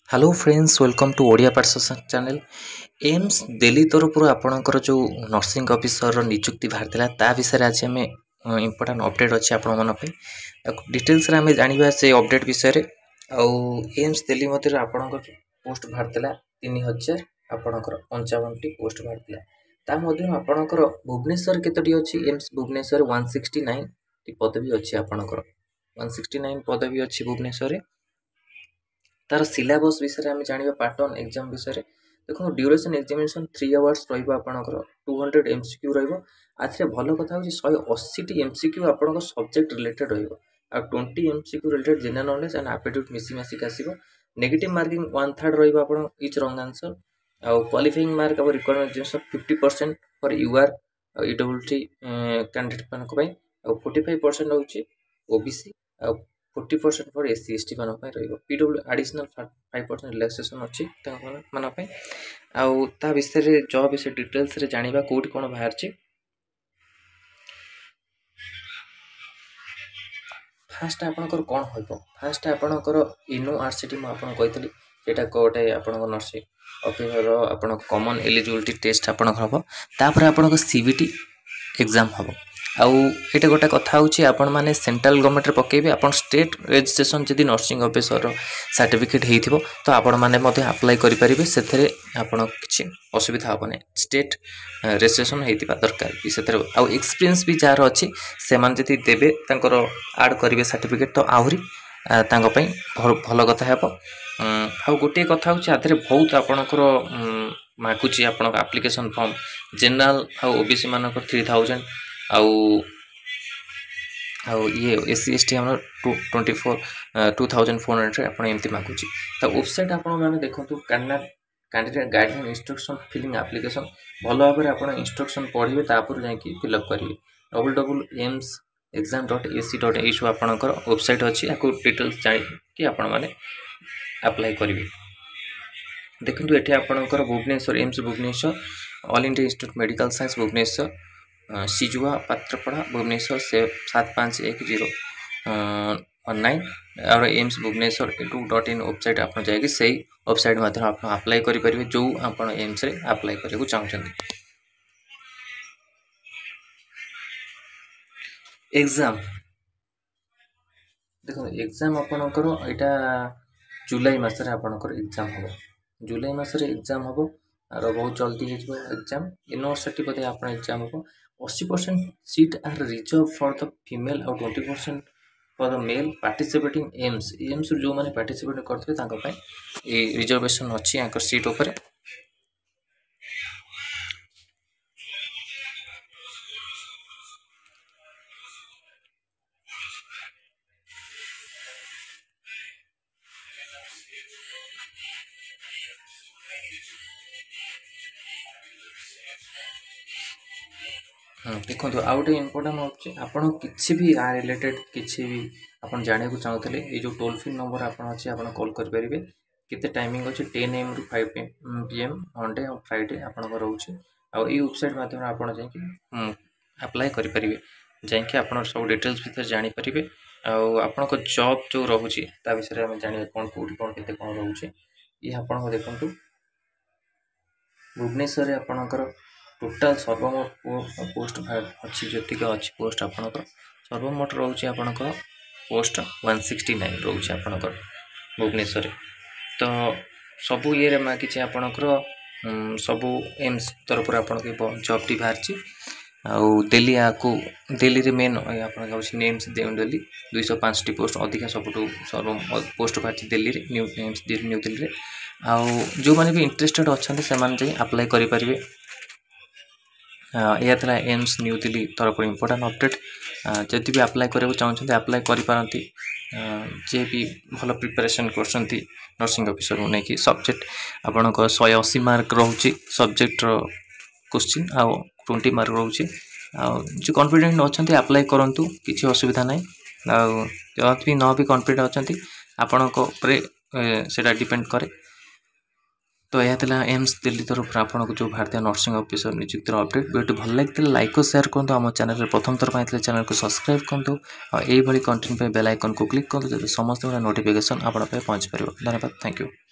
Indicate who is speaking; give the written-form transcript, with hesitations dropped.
Speaker 1: Hello friends welcome to Odia Pathshala channel. AIIMS Delhi तरफ आपणकर जो नर्सिंग ऑफिसर नियुक्ति बाहर ता विषय आज आम इम्पोर्टाट अपडेट अच्छे आपण डिटेल्स आम जाना से अपडेट विषय आउ एम्स दिल्ली मध्य आपणकर पोस्ट बाहर 3000 आपणकर 55टी पोस्ट बाहर आपणकर भुवनेश्वर केतोटी अच्छी एम्स भुवनेश्वर 169 पदवी अच्छी आपणकर 169 पदवी अच्छी भुवनेश्वर तार सिलेबस विषय आम जाना पैटर्न एग्जाम विषय देखो ड्यूरेशन एग्जामिनेशन 3 आवर्स रपर 200 MCQ रे भल कथा हूँ 180 MCQ आप सब्जेक्ट रिलेटेड रो20 MCQ related general knowledge and aptitude मिसिक आसो नेगेटिव मार्किंग 1/3 रहा इच रंग आंसर आउ क्वालिफाइंग मार्क आवर requirement 50% for UR EWS candidate मान 45% हूँ ओबीसी 40% फॉर SC ST मान पीडब्ल्यू एडिशनल 5% रिलैक्सेशन अच्छी मानपाई आउ ता विषय जॉब विषय डिटेल्स रे जानिबा कोठी कोन बाहर छी। फास्ट आपनकर कोन होइबो फास्ट आपनकर यूनिवर्सिटी म आपन कहितली सेटा कोटे आपनकर नर्सिंग ऑफिसर आपन कॉमन एलिजिबिलिटी टेस्ट आपन हबो तापर आपन सीबीटी एग्जाम हबो आउ एटा गोटा कथा होची आपण माने सेंट्रल गवर्नमेंट रे पकेबे आपण स्टेट रजिस्ट्रेशन जदी नर्सिंग ऑफिसर सर्टिफिकेट हेइथिबो तो आपण माने मध्ये अप्लाई करि परिबे सेथरे आपण किछि असुविधा होबने स्टेट रजिस्ट्रेशन हेइतिबा दरकार कि सेथरे आउ एक्सपीरियंस भी जार अछि से मान जदी देबे तांकर ऐड करिवे सर्टिफिकेट तो आहुरी तांको पई भलो कथा हेबो आउ गोटे कथा होची आधरे बहुत आपणकर माकुची आपण एप्लीकेशन फॉर्म जनरल आउ ओबीसी मानकर 3000 आउ ये SC ST हम 2400 आपण एमती मागुची तो वेबसाइट आपण माने देखंतु candidate guideline instruction filling application भलो भाबरे आपण इंस्ट्रक्शन पढिबे तापर जाय कि फिल अप करिवे www.emsexam.ac.in आपणकर वेबसाइट अछि आको डिटेल्स जाय कि आपण माने अप्लाई करिवे देखंतु एठी आपणकर Bhubaneswar AIIMS Bhubaneswar All India Institute Medical Science Bhubaneswar Sijua Patrapada Bhubaneswar से 751019 और एम्स भुवनेश्वर edu.in वेबसाइट आप जाएगी सही वेबसाइट माध्यम आप अप्लाई करि परिबे जो आप एम्स रे अप्लाई करबो चाहछन। एग्जाम देखो एग्जाम आपनकर एटा जुलाई मास रे आपनकर एग्जाम हो जुलाई मास रे एग्जाम हो और बहुत जल्दी हो एग्जाम यूनिवर्सिटी पदे आप एग्जाम हो 80% seat are reserve for the female और 20% for the male participating AIIMS जो माने पार्टिसिपेट करथि तांको पय ए रिजर्वेशन अछि आंकर सीट ऊपर देखो आउ गए इम्पोर्टाट होची आपण किछि भी आ रिलेटेड किछि भी आपण जाने को चाहतले ए जो टोल फ्री नंबर आपण अछि आपण कॉल कर परिबे केते टाइमिंग अछि 10 AM रु 5 PM मंडे और फ्राइडे आपण को रहउछि आ ई वेबसाइट माध्यम आपण जाय कि अप्लाई करि परिबे जाय कि आपण सब डिटेल्स भीतर जानि परिबे आ आपण को जॉब जो रहउछि ता विषय हम जानि कोन केते कोन रहउछि ई आपण को देखंतु भुवनेश्वर रे आपणकर टोटाल सर्वमोट पोस्ट अच्छी जतिक अच्छी पोस्ट आपणकर सर्वमोट रोचे आपणकर पोस्ट 169 रोचे आपणकर भुवनेश्वर तो सबू ये मागिचे आपणकर सबू एम्स तरफ आपन जॉब टी बाहर आउ दिल्ली आकु दिल्ली रे मेन आपन गाउछि एम्स दिल्ली 205 टी पोस्ट अधिक सबटू सर्व पोस्ट बाहर दिल्ली रे न्यू एम्स न्यू दिल्ली रे आउ जो माने भी इंटरेस्टेड अछन्ते से मान जे अप्लाई करि परिबे यह था एम्स न्यू दिल्ली तरफ इम्पोर्टाट अपडेट जदि भी अप्लाई करने चाहते अप्लाई करि जे भी भल प्रिपरेशन कर नर्सिंग ऑफिसर नहीं कि सब्जेक्ट आपण 180 मार्क रोचे सब्जेक्ट क्वेश्चन आउ 20 मार्क रोचे जो कॉन्फिडेंट अच्छा अप्लाई करूँ किसी असुविधा ना भी न भी कॉन्फिडेंट अच्छा आपण से डिपेंड करे तो यह था एम्स दिल्ली तरफ आपको जो भारतीय नर्सिंग ऑफिसर नियुक्तिर अपडेट वीडियो भल लगे लाइक और शेयर करूँ आम चैनल प्रथम थर पर चैनल को सब्सक्राइब करूँ और यही कंटेंट बेल आइकन को क्लिक करूँ समस्त नोटिफिकेशन आप पहुँच पार। धन्यवाद, थैंक यू।